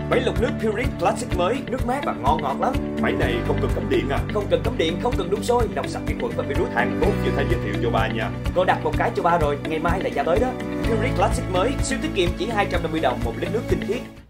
Máy lọc nước Pureit Classic mới, nước mát và ngon ngọt lắm. Máy này không cần cắm điện à? Không cần cắm điện, không cần đun sôi, đóng sẵn vi khuẩn và virus. Hàng tốt chưa thấy giới thiệu cho ba nha. Cô đặt một cái cho ba rồi, ngày mai là giao tới đó. Pureit Classic mới, siêu tiết kiệm chỉ 250 đồng một lít nước tinh khiết.